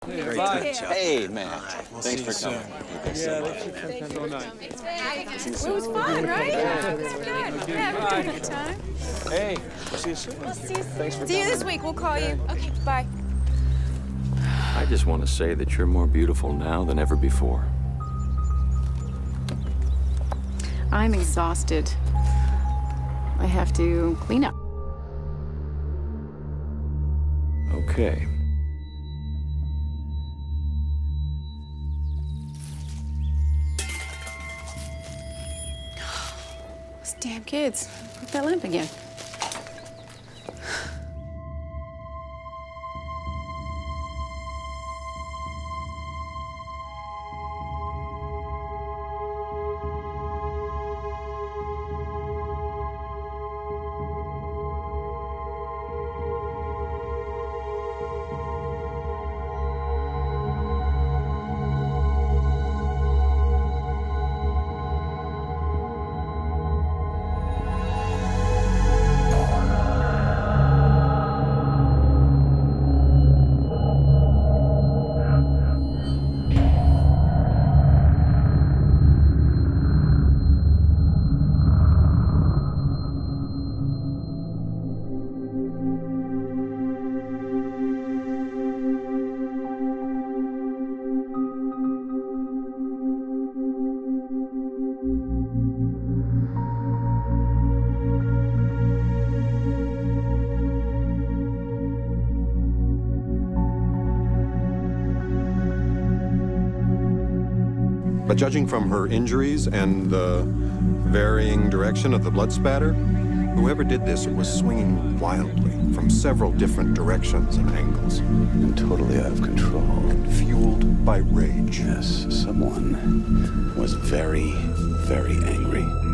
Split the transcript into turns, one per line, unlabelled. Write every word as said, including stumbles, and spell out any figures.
Great
Bye.
catch up.
Hey, man.
We'll
Thanks
see
for
you
coming.
soon.
Thanks
Yeah,
so
that's
much.
just so nice.
It was fun, right? Yeah, good. Yeah, we had a good time.
Hey, we'll see you soon.
We'll see you soon.
Thanks for
See you
coming.
this week. We'll call you. Okay, bye.
I just want to say that you're more beautiful now than ever before.
I'm exhausted. I have to clean up.
Okay.
Those damn kids. Broke that limp again.
But judging from her injuries and the varying direction of the blood spatter, whoever did this was swinging wildly from several different directions and angles.
And totally out of control.
And fueled by rage.
Yes, someone was very, very angry.